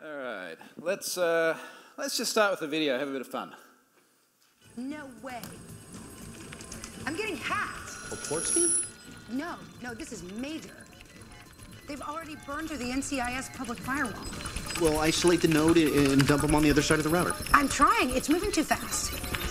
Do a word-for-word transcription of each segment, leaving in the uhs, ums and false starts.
All right, let's uh, let's just start with the video. Have a bit of fun. No way. I'm getting hacked. A port scan? No, no, this is major. They've already burned through the N C I S public firewall. Well, isolate the node and dump them on the other side of the router. I'm trying. It's moving too fast.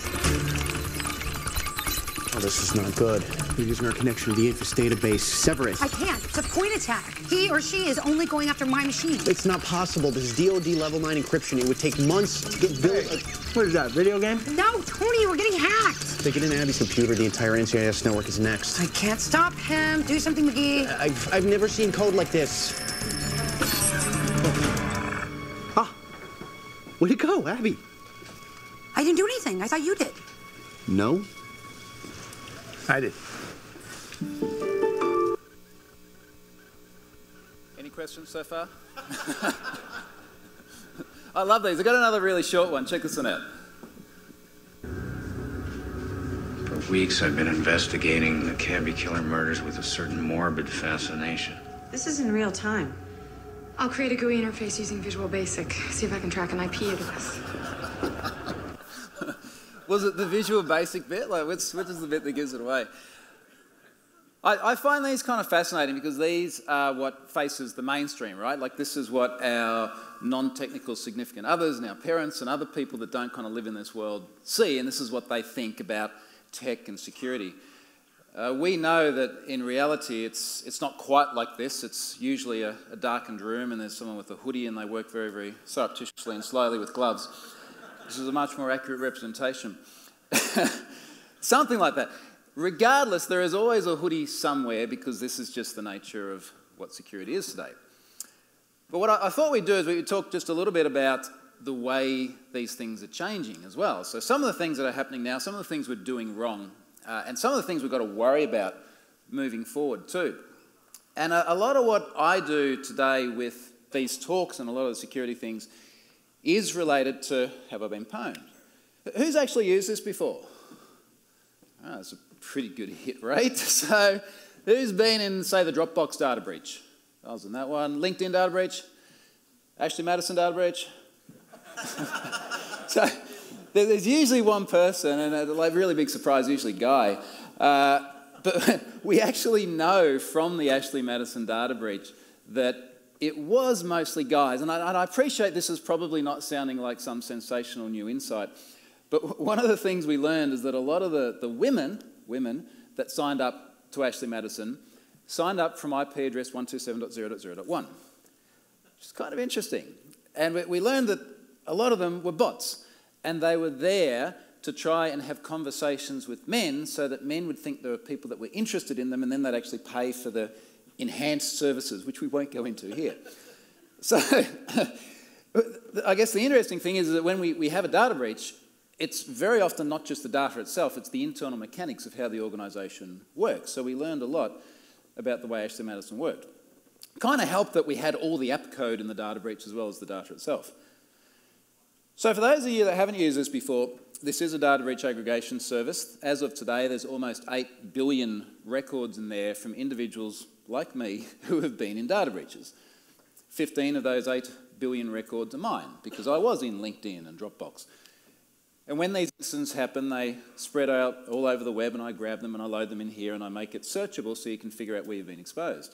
Oh, this is not good. We're using our connection to the Infosec database. Sever it. I can't. It's a point attack. He or she is only going after my machine. It's not possible. This is D O D level nine encryption. It would take months to get built. Hey, what is that, video game? No, Tony, we're getting hacked. They get in Abby's computer. The entire N C I S network is next. I can't stop him. Do something, McGee. I've, I've never seen code like this. Ah, where'd it go, Abby? I didn't do anything. I thought you did. No. I did. Any questions so far? I love these. I've got another really short one. Check this one out. For weeks, I've been investigating the cabbie killer murders with a certain morbid fascination. This is in real time. I'll create a G U I interface using Visual Basic. See if I can track an I P address. Was it the Visual Basic bit? Like, which, which is the bit that gives it away? I, I find these kind of fascinating because these are what faces the mainstream, right? Like, this is what our non-technical significant others and our parents and other people that don't kind of live in this world see, and this is what they think about tech and security. Uh, we know that in reality it's, it's not quite like this. It's usually a, a darkened room and there's someone with a hoodie and they work very, very surreptitiously and slowly with gloves. This is a much more accurate representation. Something like that. Regardless, there is always a hoodie somewhere because this is just the nature of what security is today. But what I, I thought we'd do is we'd talk just a little bit about the way these things are changing as well. So some of the things that are happening now, some of the things we're doing wrong, uh, and some of the things we've got to worry about moving forward too. And a, a lot of what I do today with these talks and a lot of the security things is related to, have I been pwned? Who's actually used this before? Oh, that's a pretty good hit rate. So who's been in, say, the Dropbox data breach? I was in that one. LinkedIn data breach? Ashley Madison data breach? So there's usually one person, and a like, really big surprise, usually Guy. Uh, but we actually know from the Ashley Madison data breach that it was mostly guys, and I, and I appreciate this is probably not sounding like some sensational new insight, but one of the things we learned is that a lot of the, the women, women that signed up to Ashley Madison signed up from I P address one two seven dot zero dot zero dot one, which is kind of interesting. And we, we learned that a lot of them were bots, and they were there to try and have conversations with men so that men would think there were people that were interested in them, and then they'd actually pay for the enhanced services, which we won't go into here. So I guess the interesting thing is that when we, we have a data breach, it's very often not just the data itself, it's the internal mechanics of how the organisation works. So we learned a lot about the way Ashley Madison worked. Kind of helped that we had all the app code in the data breach as well as the data itself. So for those of you that haven't used this before, this is a data breach aggregation service. As of today, there's almost eight billion records in there from individuals like me who have been in data breaches. fifteen of those eight billion records are mine because I was in LinkedIn and Dropbox. And when these incidents happen, they spread out all over the web and I grab them and I load them in here and I make it searchable so you can figure out where you've been exposed.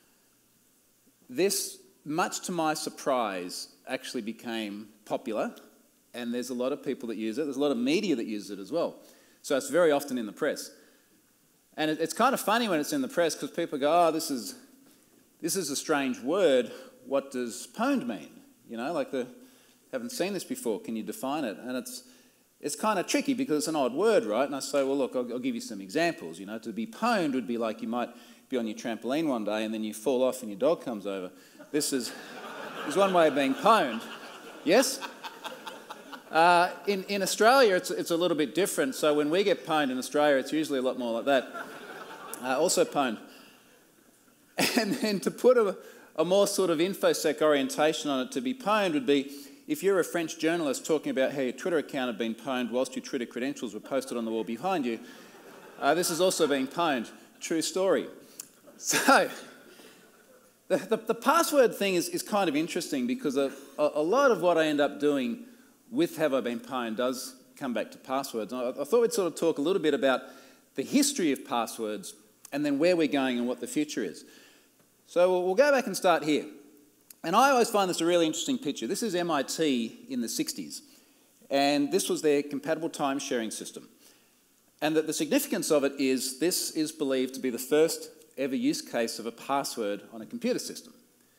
This, much to my surprise, actually became popular, and there's a lot of people that use it. There's a lot of media that uses it as well. So it's very often in the press. And it, it's kind of funny when it's in the press because people go, oh, this is, this is a strange word. What does pwned mean? You know, like the, haven't seen this before. Can you define it? And it's, it's kind of tricky because it's an odd word, right? And I say, well, look, I'll, I'll give you some examples. You know, to be pwned would be like you might be on your trampoline one day and then you fall off and your dog comes over. This is, is one way of being pwned. Yes? Uh, in, in Australia, it's, it's a little bit different. So when we get pwned in Australia, it's usually a lot more like that. Uh, also pwned. And then to put a, a more sort of Infosec orientation on it, to be pwned would be if you're a French journalist talking about how your Twitter account had been pwned whilst your Twitter credentials were posted on the wall behind you, uh, this is also being pwned. True story. So The, the, the password thing is, is kind of interesting because a, a, a lot of what I end up doing with Have I Been Pwned does come back to passwords. And I, I thought we'd sort of talk a little bit about the history of passwords and then where we're going and what the future is. So we'll, we'll go back and start here. And I always find this a really interesting picture. This is M I T in the sixties. And this was their compatible time sharing system. And that the significance of it is this is believed to be the first ever use case of a password on a computer system.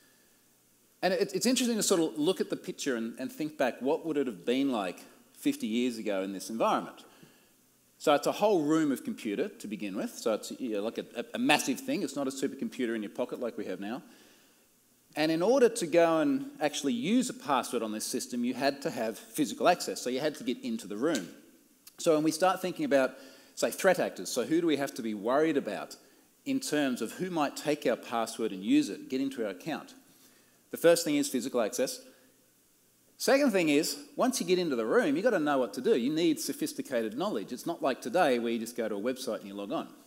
And it, it's interesting to sort of look at the picture and, and think back, what would it have been like fifty years ago in this environment? So it's a whole room of computer to begin with. So it's you know, like a, a massive thing. It's not a supercomputer in your pocket like we have now. And in order to go and actually use a password on this system, you had to have physical access. So you had to get into the room. So when we start thinking about, say, threat actors, so who do we have to be worried about in terms of who might take our password and use it, get into our account? The first thing is physical access. Second thing is, once you get into the room, you've got to know what to do. You need sophisticated knowledge. It's not like today where you just go to a website and you log on.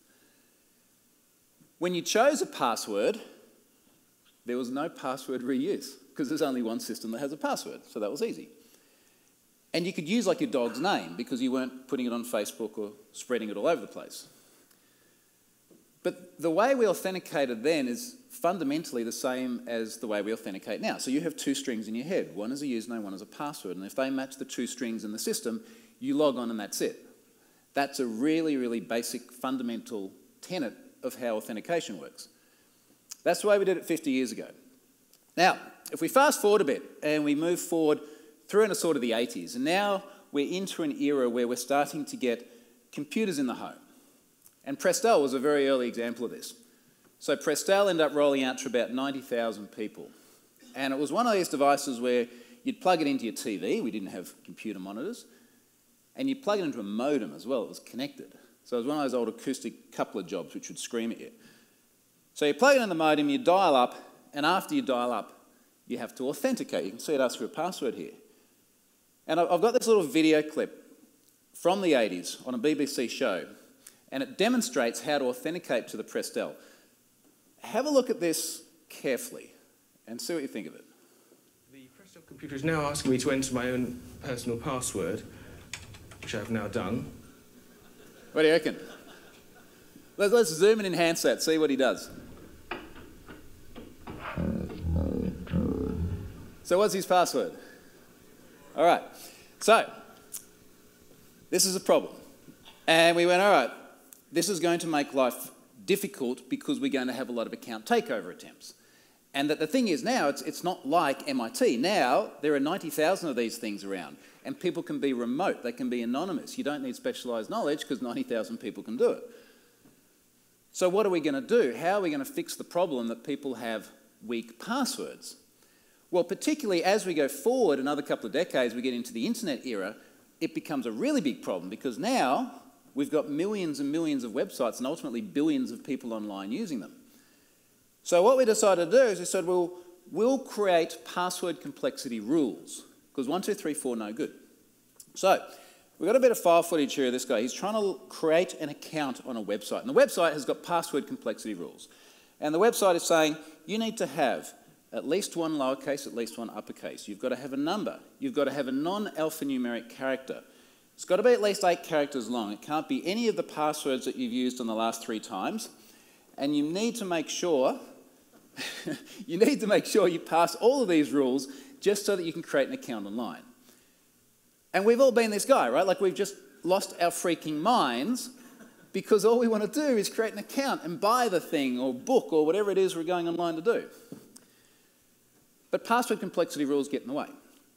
When you chose a password, there was no password reuse because there's only one system that has a password, so that was easy. And you could use like your dog's name because you weren't putting it on Facebook or spreading it all over the place. But the way we authenticated then is fundamentally the same as the way we authenticate now. So you have two strings in your head. One is a username, one is a password. And if they match the two strings in the system, you log on and that's it. That's a really, really basic fundamental tenet of how authentication works. That's the way we did it fifty years ago. Now, if we fast forward a bit and we move forward through into sort of the eighties, and now we're into an era where we're starting to get computers in the home. And Prestel was a very early example of this. So Prestel ended up rolling out to about ninety thousand people. And it was one of these devices where you'd plug it into your T V, we didn't have computer monitors, and you'd plug it into a modem as well, it was connected. So it was one of those old acoustic coupler jobs which would scream at you. So you plug it in the modem, you dial up, and after you dial up, you have to authenticate. You can see it asks for a password here. And I've got this little video clip from the eighties on a B B C show, and it demonstrates how to authenticate to the Prestel. Have a look at this carefully and see what you think of it. The Prestel computer is now asking me to enter my own personal password, which I've now done. What do you reckon? Let's, let's zoom and enhance that, see what he does. So what's his password? All right, so this is a problem. And we went, all right, this is going to make life difficult because we're going to have a lot of account takeover attempts. And that the thing is now, it's, it's not like M I T. Now, there are ninety thousand of these things around, and people can be remote, they can be anonymous. You don't need specialised knowledge because ninety thousand people can do it. So what are we going to do? How are we going to fix the problem that people have weak passwords? Well, particularly as we go forward another couple of decades, we get into the internet era, it becomes a really big problem because now we've got millions and millions of websites and ultimately billions of people online using them. So what we decided to do is we said, well, we'll create password complexity rules because one, two, three, four, no good. So we've got a bit of file footage here of this guy. He's trying to create an account on a website, and the website has got password complexity rules. And the website is saying you need to have at least one lowercase, at least one uppercase. You've got to have a number. You've got to have a non-alphanumeric character. It's got to be at least eight characters long. It can't be any of the passwords that you've used in the last three times. And you need to make sure, you need to make sure you pass all of these rules just so that you can create an account online. And we've all been this guy, right? Like we've just lost our freaking minds because all we want to do is create an account and buy the thing or book or whatever it is we're going online to do. But password complexity rules get in the way.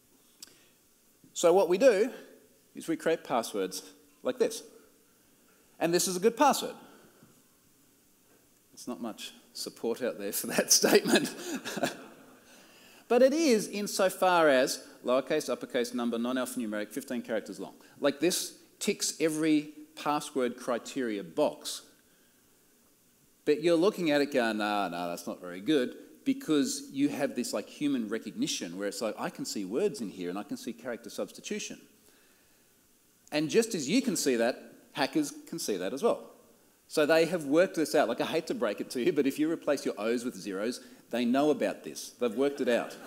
So what we do is we create passwords like this. And this is a good password. There's not much support out there for that statement. But it is insofar as lowercase, uppercase, number, non-alphanumeric, fifteen characters long. Like this ticks every password criteria box. But you're looking at it going, nah, nah, that's not very good, because you have this like human recognition where it's like, I can see words in here and I can see character substitution. And just as you can see that, hackers can see that as well. So they have worked this out. Like, I hate to break it to you, but if you replace your O's with zeros, they know about this. They've worked it out.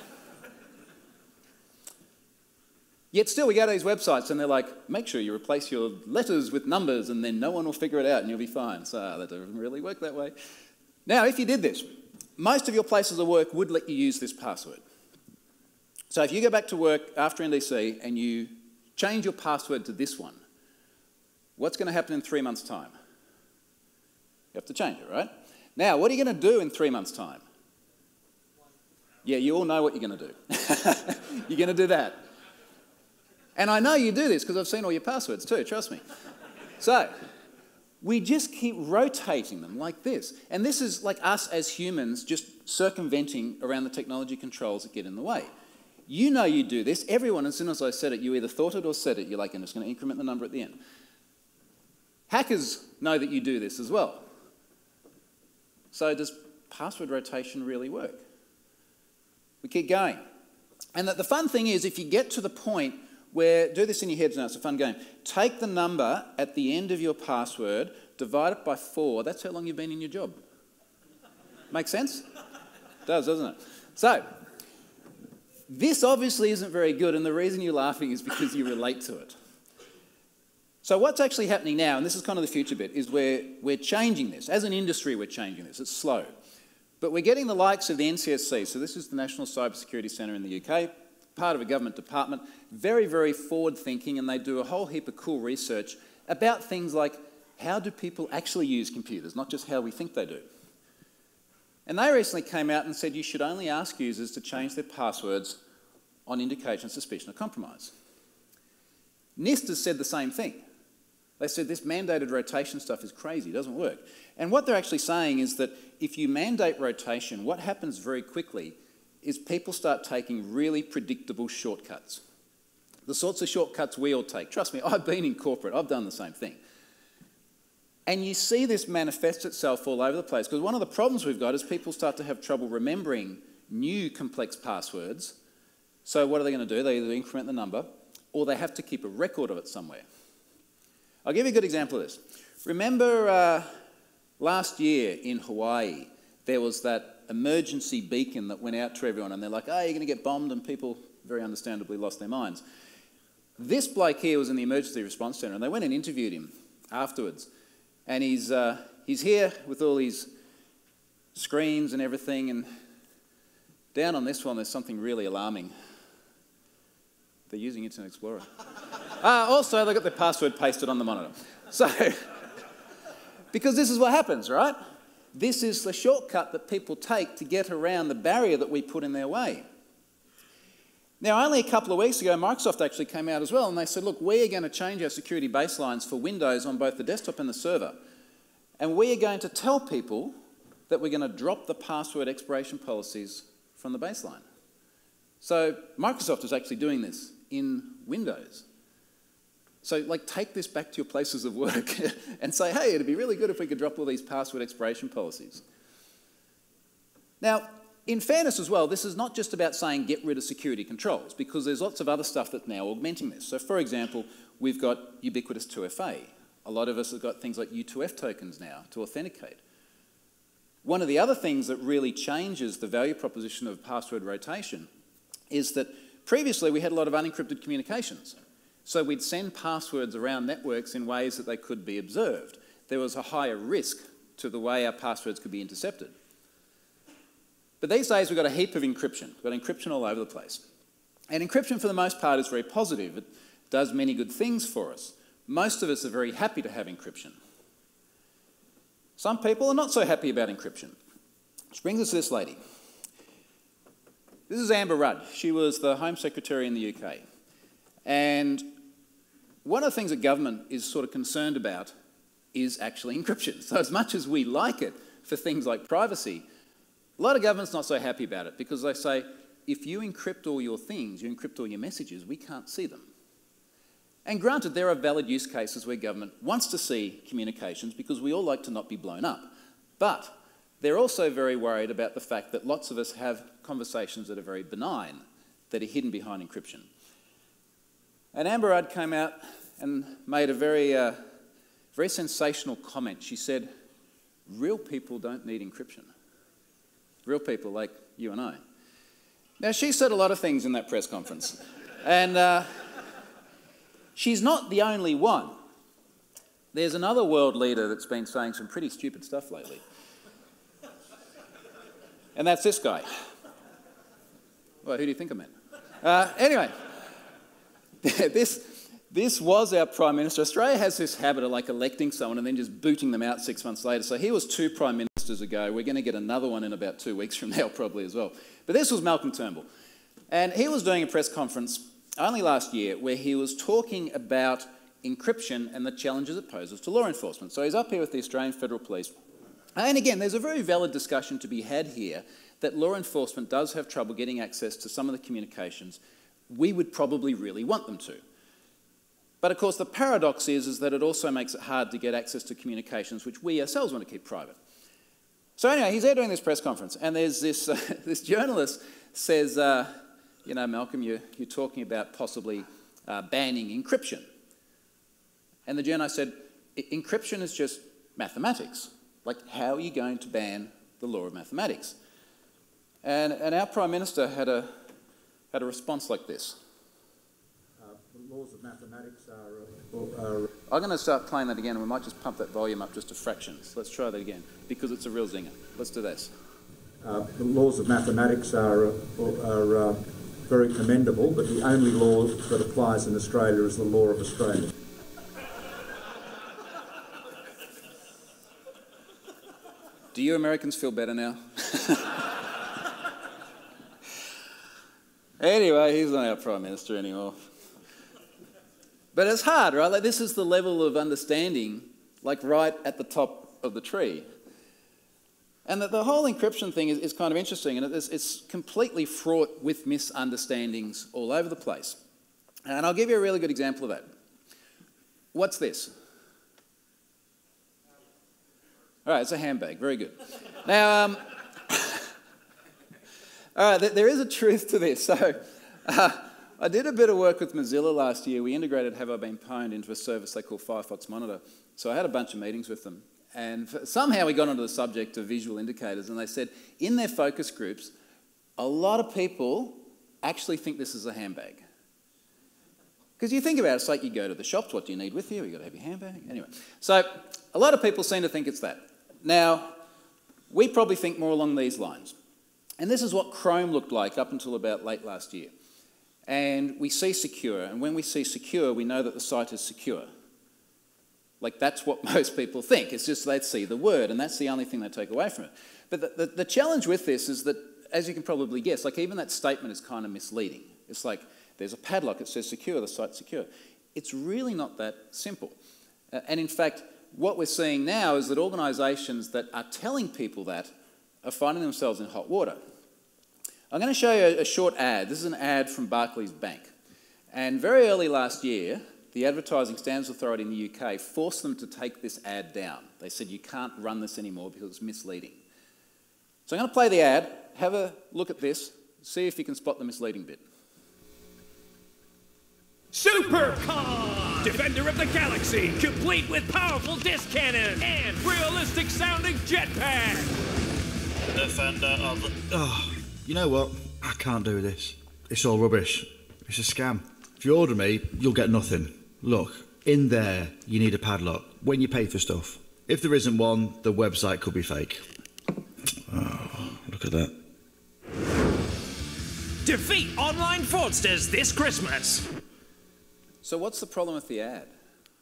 Yet still, we go to these websites and they're like, make sure you replace your letters with numbers and then no one will figure it out and you'll be fine. So that doesn't really work that way. Now, if you did this, most of your places of work would let you use this password. So if you go back to work after N D C and you change your password to this one, what's going to happen in three months' time? You have to change it, right? Now, what are you going to do in three months' time? Yeah, you all know what you're going to do. You're going to do that. And I know you do this because I've seen all your passwords too, trust me. So, we just keep rotating them like this. And this is like us as humans just circumventing around the technology controls that get in the way. You know you do this. Everyone, as soon as I said it, you either thought it or said it. You're like, I'm just going to increment the number at the end. Hackers know that you do this as well. So does password rotation really work? We keep going. And the fun thing is, if you get to the point where, do this in your heads now, it's a fun game. Take the number at the end of your password, divide it by four. That's how long you've been in your job. Make sense? It does, doesn't it? So, this obviously isn't very good, and the reason you're laughing is because you relate to it. So what's actually happening now, and this is kind of the future bit, is we're, we're changing this. As an industry, we're changing this. It's slow. But we're getting the likes of the N C S C, so this is the National Cybersecurity Centre in the U K, part of a government department, very, very forward-thinking, and they do a whole heap of cool research about things like how do people actually use computers, not just how we think they do. And they recently came out and said you should only ask users to change their passwords on indication of suspicion of compromise. NIST has said the same thing. They said this mandated rotation stuff is crazy, it doesn't work. And what they're actually saying is that if you mandate rotation, what happens very quickly is people start taking really predictable shortcuts. The sorts of shortcuts we all take. Trust me, I've been in corporate, I've done the same thing. And you see this manifest itself all over the place, because one of the problems we've got is people start to have trouble remembering new complex passwords. So what are they going to do? They either increment the number, or they have to keep a record of it somewhere. I'll give you a good example of this. Remember uh, last year in Hawaii, there was that emergency beacon that went out to everyone, and they're like, oh, you're going to get bombed, and people very understandably lost their minds. This bloke here was in the emergency response centre, and they went and interviewed him afterwards. And he's, uh, he's here with all these screens and everything, and down on this one there's something really alarming. They're using Internet Explorer. uh, also, they've got their password pasted on the monitor. So, because this is what happens, right? This is the shortcut that people take to get around the barrier that we put in their way. Now, only a couple of weeks ago, Microsoft actually came out as well, and they said, look, we are going to change our security baselines for Windows on both the desktop and the server. And we are going to tell people that we're going to drop the password expiration policies from the baseline. So Microsoft is actually doing this in Windows. So, like, take this back to your places of work and say, hey, it'd be really good if we could drop all these password expiration policies. Now, in fairness as well, this is not just about saying get rid of security controls, because there's lots of other stuff that's now augmenting this. So, for example, we've got ubiquitous two F A. A lot of us have got things like U two F tokens now to authenticate. One of the other things that really changes the value proposition of password rotation is that previously we had a lot of unencrypted communications. So we'd send passwords around networks in ways that they could be observed. There was a higher risk to the way our passwords could be intercepted. But these days we've got a heap of encryption. We've got encryption all over the place. And encryption for the most part is very positive. It does many good things for us. Most of us are very happy to have encryption. Some people are not so happy about encryption. Which brings us to this lady. This is Amber Rudd. She was the Home Secretary in the U K. And one of the things that government is sort of concerned about is actually encryption. So as much as we like it for things like privacy, a lot of government's not so happy about it, because they say, if you encrypt all your things, you encrypt all your messages, we can't see them. And granted, there are valid use cases where government wants to see communications because we all like to not be blown up. But they're also very worried about the fact that lots of us have conversations that are very benign, that are hidden behind encryption. And Amber Rudd came out and made a very uh, very sensational comment. She said, real people don't need encryption. Real people like you and I. Now, she said a lot of things in that press conference. And uh, she's not the only one. There's another world leader that's been saying some pretty stupid stuff lately. And that's this guy. Well, who do you think I meant? Uh, anyway, this, this was our Prime Minister. Australia has this habit of like electing someone and then just booting them out six months later. So he was two Prime Ministers ago. We're going to get another one in about two weeks from now probably as well. But this was Malcolm Turnbull. And he was doing a press conference only last year where he was talking about encryption and the challenges it poses to law enforcement. So he's up here with the Australian Federal Police. And again, there's a very valid discussion to be had here that law enforcement does have trouble getting access to some of the communications we would probably really want them to. But of course, the paradox is, is that it also makes it hard to get access to communications which we ourselves want to keep private. So anyway, he's there doing this press conference, and there's this, uh, this journalist says, uh, you know, Malcolm, you're, you're talking about possibly uh, banning encryption. And the journalist said, encryption is just mathematics. Like, how are you going to ban the law of mathematics? And, and our Prime Minister had a, had a response like this. Uh, the laws of mathematics are, are... I'm going to start playing that again, and we might just pump that volume up just to fractions. Let's try that again, because it's a real zinger. Let's do this. Uh, the laws of mathematics are, are uh, very commendable, but the only law that applies in Australia is the law of Australia. Do you Americans feel better now? Anyway, he's not our Prime Minister anymore. But it's hard, right? Like, this is the level of understanding, like right at the top of the tree. And the, the whole encryption thing is, is kind of interesting, and it's, it's completely fraught with misunderstandings all over the place. And I'll give you a really good example of that. What's this? All right, it's a handbag. Very good. Now, um, all right, th there is a truth to this. So, uh, I did a bit of work with Mozilla last year. We integrated Have I Been Pwned into a service they call Firefox Monitor. So I had a bunch of meetings with them. And somehow we got onto the subject of visual indicators, and they said in their focus groups, a lot of people actually think this is a handbag. Because you think about it, it's like you go to the shops, what do you need with you? You've got to have your handbag. Anyway, so a lot of people seem to think it's that. Now, we probably think more along these lines. And this is what Chrome looked like up until about late last year. And we see secure, and when we see secure, we know that the site is secure. Like, that's what most people think. It's just they see the word, and that's the only thing they take away from it. But the, the, the challenge with this is that, as you can probably guess, like even that statement is kind of misleading. It's like, there's a padlock, it says secure, the site's secure. It's really not that simple. Uh, and in fact, what we're seeing now is that organisations that are telling people that are finding themselves in hot water. I'm going to show you a, a short ad. This is an ad from Barclays Bank. And very early last year, the Advertising Standards Authority in the U K forced them to take this ad down. They said you can't run this anymore because it's misleading. So I'm going to play the ad, have a look at this, see if you can spot the misleading bit. Supercon! Defender of the Galaxy, complete with powerful disc cannon and realistic sounding jetpack! Defender of the... Oh, you know what? I can't do this. It's all rubbish. It's a scam. If you order me, you'll get nothing. Look, in there, you need a padlock when you pay for stuff. If there isn't one, the website could be fake. Oh, look at that. Defeat online fraudsters this Christmas! So what's the problem with the ad?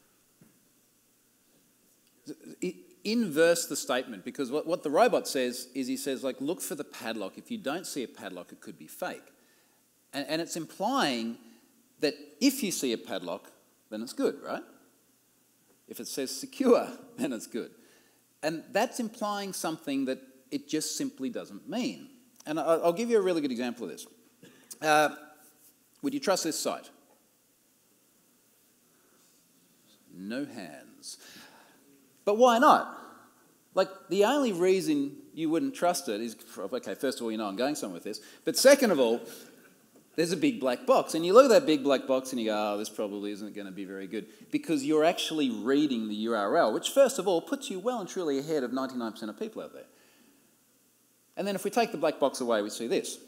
Inverse the statement, because what, what the robot says is he says, like, look for the padlock. If you don't see a padlock, it could be fake. And, and it's implying that if you see a padlock, then it's good, right? If it says secure, then it's good. And that's implying something that it just simply doesn't mean. And I'll, I'll give you a really good example of this. Uh, would you trust this site? No hands. But why not? Like, the only reason you wouldn't trust it is, okay, first of all, you know I'm going somewhere with this, but second of all, there's a big black box. And you look at that big black box and you go, oh, this probably isn't going to be very good, because you're actually reading the U R L, which first of all puts you well and truly ahead of ninety-nine percent of people out there. And then if we take the black box away, we see this.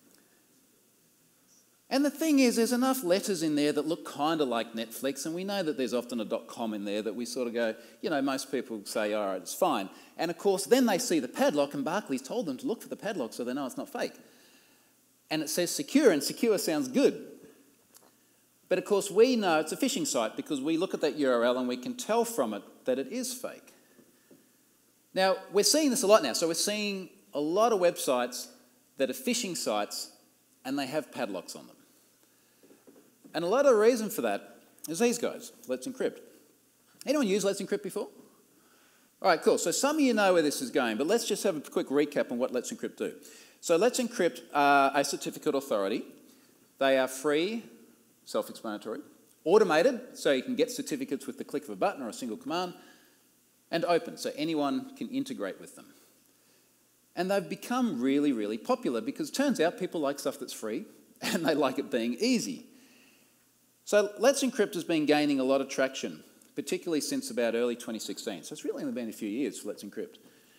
And the thing is, there's enough letters in there that look kind of like Netflix, and we know that there's often a .com in there that we sort of go, you know, most people say, all right, it's fine. And of course, then they see the padlock, and Barclays told them to look for the padlock so they know it's not fake. And it says secure, and secure sounds good. But of course, we know it's a phishing site because we look at that U R L and we can tell from it that it is fake. Now, we're seeing this a lot now. So we're seeing a lot of websites that are phishing sites and they have padlocks on them. And a lot of the reason for that is these guys, Let's Encrypt. Anyone use Let's Encrypt before? All right, cool. So some of you know where this is going, but let's just have a quick recap on what Let's Encrypt do. So Let's Encrypt are a certificate authority. They are free, self-explanatory, automated, so you can get certificates with the click of a button or a single command, and open, so anyone can integrate with them. And they've become really, really popular because it turns out people like stuff that's free and they like it being easy. So Let's Encrypt has been gaining a lot of traction, particularly since about early twenty sixteen. So it's really only been a few years for Let's Encrypt.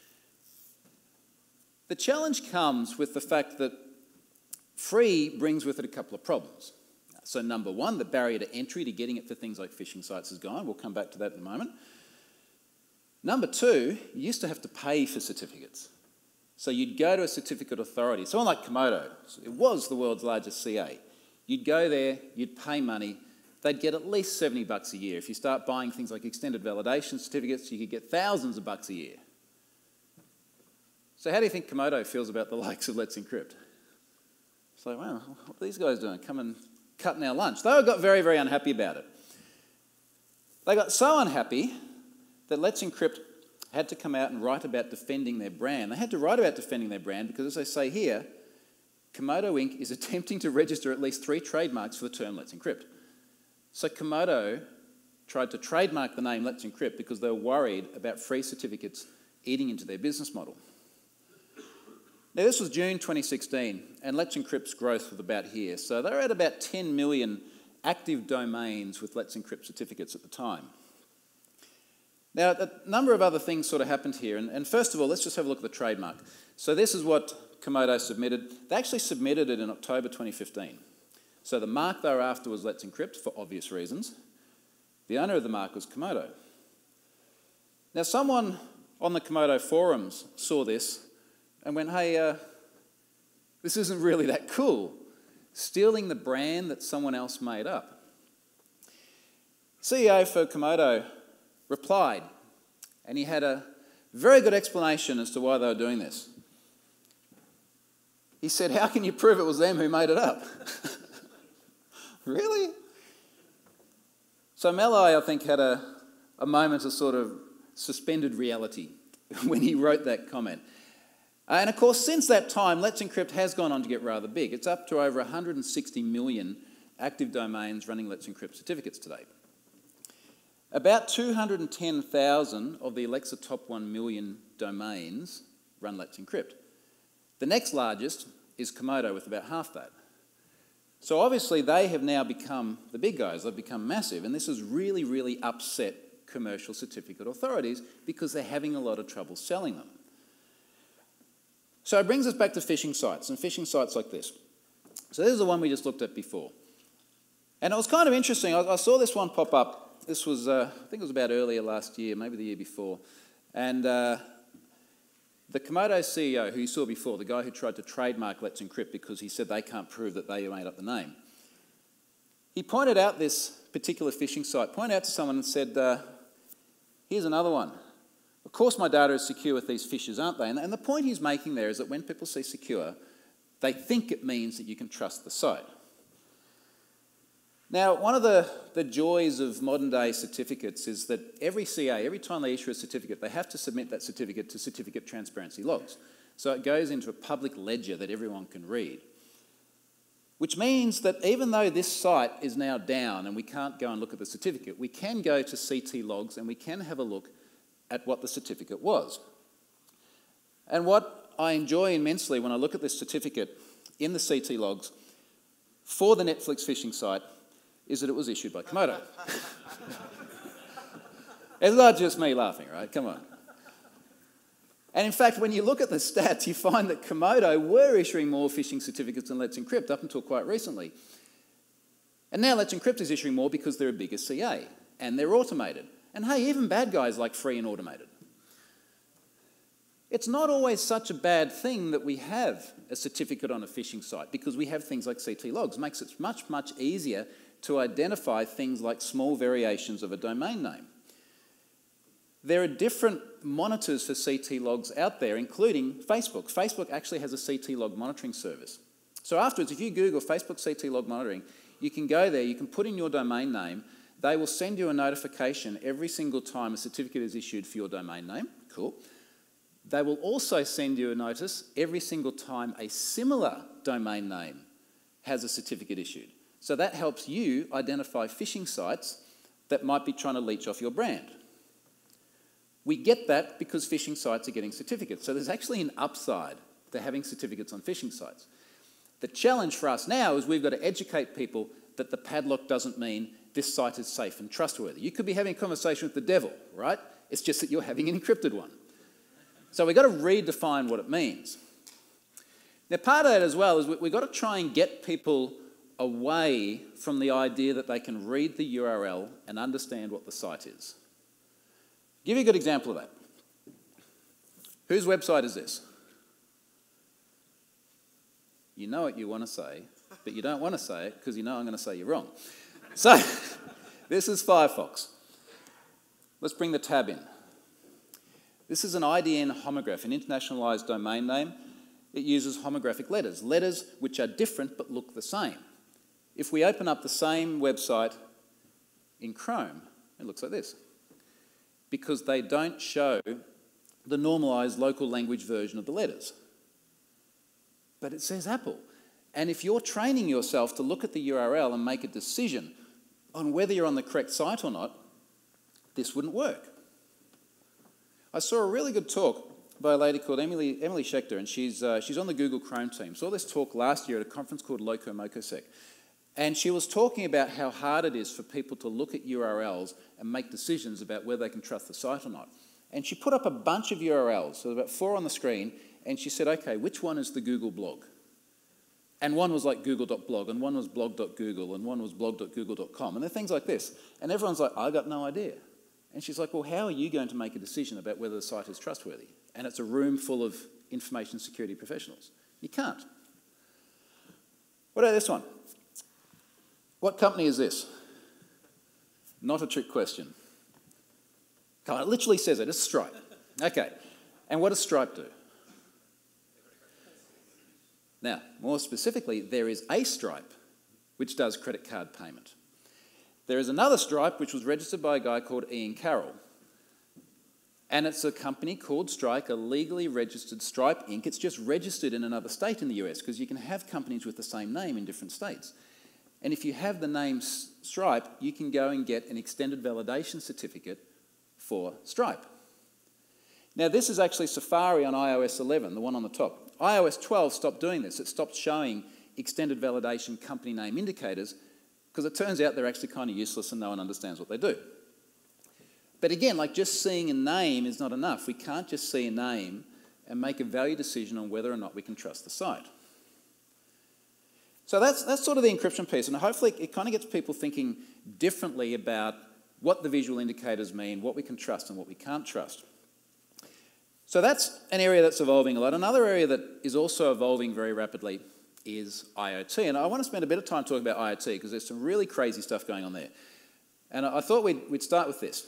The challenge comes with the fact that free brings with it a couple of problems. So number one, the barrier to entry to getting it for things like phishing sites is gone. We'll come back to that in a moment. Number two, you used to have to pay for certificates. So you'd go to a certificate authority, someone like Keynote, it was the world's largest C A. You'd go there, you'd pay money, they'd get at least seventy bucks a year. If you start buying things like extended validation certificates, you could get thousands of bucks a year. So how do you think Keynote feels about the likes of Let's Encrypt? It's like, wow, what are these guys doing? Come and cutting our lunch. They got very, very unhappy about it. They got so unhappy that Let's Encrypt had to come out and write about defending their brand. They had to write about defending their brand because, as they say here, Keynote Incorporated is attempting to register at least three trademarks for the term Let's Encrypt. So Keynote tried to trademark the name Let's Encrypt because they were worried about free certificates eating into their business model. Now, this was June twenty sixteen, and Let's Encrypt's growth was about here. So they're at about ten million active domains with Let's Encrypt certificates at the time. Now, a number of other things sort of happened here, and, and first of all, let's just have a look at the trademark. So this is what Keynote submitted. They actually submitted it in October twenty fifteen. So the mark they were after was Let's Encrypt, for obvious reasons. The owner of the mark was Keynote. Now, someone on the Keynote forums saw this and went, hey, uh, this isn't really that cool. Stealing the brand that someone else made up. C E O for Keynote replied, and he had a very good explanation as to why they were doing this. He said, how can you prove it was them who made it up? Really? So Malloy, I think, had a, a moment of sort of suspended reality when he wrote that comment. And of course, since that time, Let's Encrypt has gone on to get rather big. It's up to over one hundred sixty million active domains running Let's Encrypt certificates today. About two hundred ten thousand of the Alexa top one million domains run Let's Encrypt. The next largest is Keynote with about half that. So obviously they have now become the big guys, they've become massive, and this has really, really upset commercial certificate authorities because they're having a lot of trouble selling them. So it brings us back to phishing sites, and phishing sites like this. So this is the one we just looked at before. And it was kind of interesting, I, I saw this one pop up. This was, uh, I think it was about earlier last year, maybe the year before. And uh, the Keynote C E O, who you saw before, the guy who tried to trademark Let's Encrypt because he said they can't prove that they made up the name, he pointed out this particular phishing site, pointed out to someone and said, uh, here's another one. Of course my data is secure with these phishers, aren't they? And, and the point he's making there is that when people say secure, they think it means that you can trust the site. Now, one of the, the joys of modern day certificates is that every C A, every time they issue a certificate, they have to submit that certificate to certificate transparency logs. So it goes into a public ledger that everyone can read. Which means that even though this site is now down and we can't go and look at the certificate, we can go to C T logs and we can have a look at what the certificate was. And what I enjoy immensely when I look at this certificate in the C T logs, for the Netflix phishing site is that it was issued by Komodo. It's not just me laughing, right? Come on. And in fact, when you look at the stats, you find that Komodo were issuing more phishing certificates than Let's Encrypt up until quite recently. And now Let's Encrypt is issuing more because they're a bigger C A and they're automated. And hey, even bad guys like free and automated. It's not always such a bad thing that we have a certificate on a phishing site because we have things like C T logs. It makes it much, much easier to identify things like small variations of a domain name. There are different monitors for C T logs out there, including Facebook. Facebook actually has a C T log monitoring service. So afterwards, if you Google Facebook C T log monitoring, you can go there, you can put in your domain name, they will send you a notification every single time a certificate is issued for your domain name. Cool. They will also send you a notice every single time a similar domain name has a certificate issued. So that helps you identify phishing sites that might be trying to leech off your brand. We get that because phishing sites are getting certificates. So there's actually an upside to having certificates on phishing sites. The challenge for us now is we've got to educate people that the padlock doesn't mean this site is safe and trustworthy. You could be having a conversation with the devil, right? It's just that you're having an encrypted one. So we've got to redefine what it means. Now, part of that as well is we've got to try and get people away from the idea that they can read the U R L and understand what the site is. I'll give you a good example of that. Whose website is this? You know what you want to say, but you don't want to say it because you know I'm going to say you're wrong. So, this is Firefox. Let's bring the tab in. This is an I D N homograph, an internationalized domain name. It uses homographic letters, letters which are different but look the same. If we open up the same website in Chrome, it looks like this, because they don't show the normalized local language version of the letters. But it says Apple. And if you're training yourself to look at the U R L and make a decision on whether you're on the correct site or not, this wouldn't work. I saw a really good talk by a lady called Emily, Emily Schechter, and she's, uh, she's on the Google Chrome team. Saw this talk last year at a conference called Loco Mocosec. And she was talking about how hard it is for people to look at U R Ls and make decisions about whether they can trust the site or not. And she put up a bunch of U R Ls, so about four on the screen, and she said, okay, which one is the Google blog? And one was like google dot blog, and one was blog dot google, and one was blog dot google dot com, and they're things like this. And everyone's like, I got no idea. And she's like, well, how are you going to make a decision about whether the site is trustworthy? And it's a room full of information security professionals. You can't. What about this one? What company is this? Not a trick question. Come on, it literally says it. It's Stripe. Okay. And what does Stripe do? Now, more specifically, there is a Stripe which does credit card payment. There is another Stripe which was registered by a guy called Ian Carroll. And it's a company called Stripe, a legally registered Stripe Incorporated. It's just registered in another state in the U S because you can have companies with the same name in different states. And if you have the name Stripe, you can go and get an extended validation certificate for Stripe. Now, this is actually Safari on i O S eleven, the one on the top. i O S twelve stopped doing this. It stopped showing extended validation company name indicators because it turns out they're actually kind of useless and no one understands what they do. But again, like just seeing a name is not enough. We can't just see a name and make a value decision on whether or not we can trust the site. So that's, that's sort of the encryption piece, and hopefully it kind of gets people thinking differently about what the visual indicators mean, what we can trust and what we can't trust. So that's an area that's evolving a lot. Another area that is also evolving very rapidly is I O T, and I want to spend a bit of time talking about I O T because there's some really crazy stuff going on there. And I thought we'd, we'd start with this.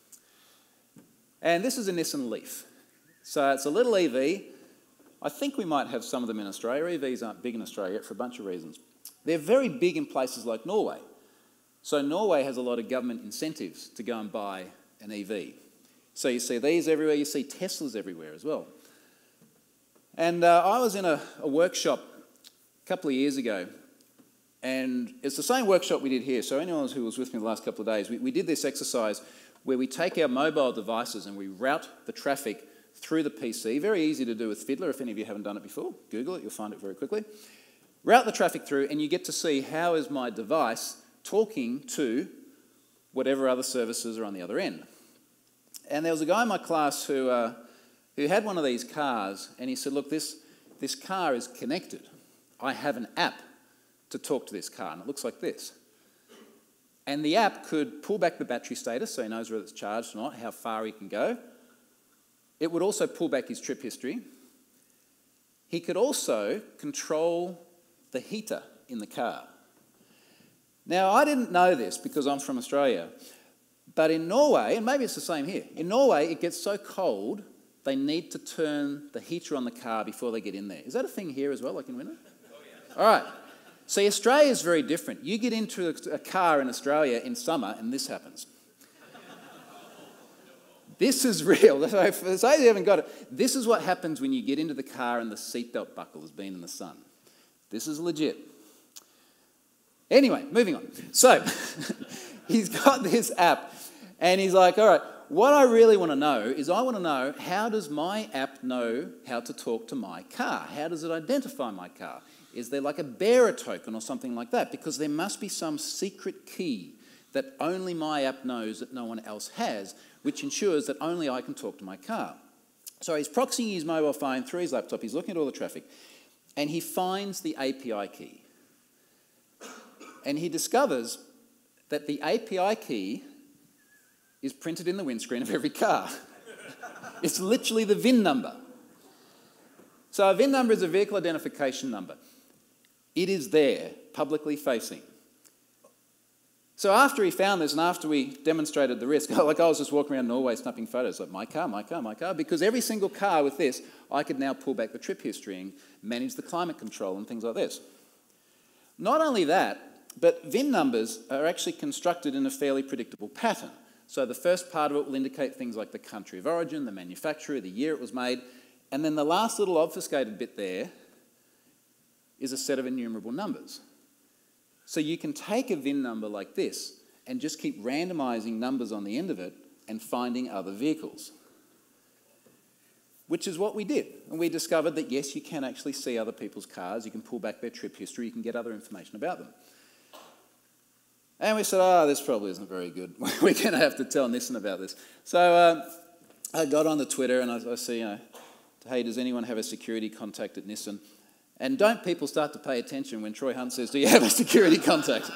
And this is a Nissan Leaf. So it's a little E V. I think we might have some of them in Australia. E Vs aren't big in Australia yet for a bunch of reasons. They're very big in places like Norway. So Norway has a lot of government incentives to go and buy an E V. So you see these everywhere. You see Teslas everywhere as well. And uh, I was in a, a workshop a couple of years ago, and it's the same workshop we did here. So anyone who was with me the last couple of days, we, we did this exercise where we take our mobile devices and we route the traffic through the P C. Very easy to do with Fiddler. If any of you haven't done it before, Google it, you'll find it very quickly. route the traffic through, and you get to see how is my device talking to whatever other services are on the other end. And there was a guy in my class who, uh, who had one of these cars, and he said, look, this, this car is connected. I have an app to talk to this car, and it looks like this. And the app could pull back the battery status so he knows whether it's charged or not, how far he can go. It would also pull back his trip history. He could also control the heater in the car. Now, I didn't know this because I'm from Australia, but in Norway, and maybe it's the same here, in Norway it gets so cold they need to turn the heater on the car before they get in there. Is that a thing here as well, like in winter? Oh, yeah. All right. See, Australia is very different. You get into a, a car in Australia in summer and this happens. This is real. So for those who haven't got it, this is what happens when you get into the car and the seatbelt buckle has been in the sun. This is legit. Anyway, moving on. So he's got this app and he's like, all right, what I really want to know is I want to know, how does my app know how to talk to my car? How does it identify my car? Is there like a bearer token or something like that? Because there must be some secret key that only my app knows that no one else has, which ensures that only I can talk to my car. So he's proxying his mobile phone through his laptop, he's looking at all the traffic, and he finds the A P I key. And he discovers that the A P I key is printed in the windscreen of every car. It's literally the V I N number. So a V I N number is a vehicle identification number. It is there, publicly facing. So after he found this and after we demonstrated the risk, like I was just walking around Norway snapping photos, like my car, my car, my car, because every single car with this, I could now pull back the trip history and manage the climate control and things like this. Not only that, but V I N numbers are actually constructed in a fairly predictable pattern. So the first part of it will indicate things like the country of origin, the manufacturer, the year it was made, and then the last little obfuscated bit there is a set of enumerable numbers. So you can take a V I N number like this and just keep randomising numbers on the end of it and finding other vehicles. Which is what we did. And we discovered that yes, you can actually see other people's cars, you can pull back their trip history, you can get other information about them. And we said, oh, this probably isn't very good. We're going to have to tell Nissan about this. So uh, I got on the Twitter and I, I see, you know, hey, does anyone have a security contact at Nissan? And don't people start to pay attention when Troy Hunt says, do you have a security contact?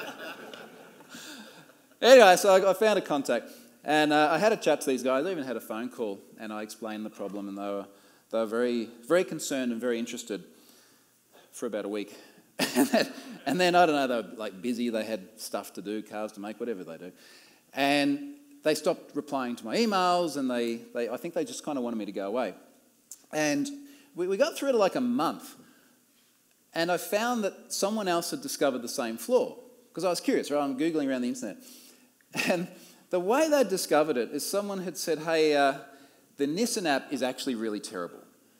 Anyway, so I, I found a contact. And uh, I had a chat to these guys. I even had a phone call and I explained the problem and they were, they were very, very concerned and very interested for about a week. and, then, and then, I don't know, they were like busy, they had stuff to do, cars to make, whatever they do. And they stopped replying to my emails and they, they I think they just kind of wanted me to go away. And we, we got through to like a month and I found that someone else had discovered the same flaw because I was curious, right? I'm Googling around the internet. And the way they discovered it is someone had said, hey, uh, the Nissan app is actually really terrible.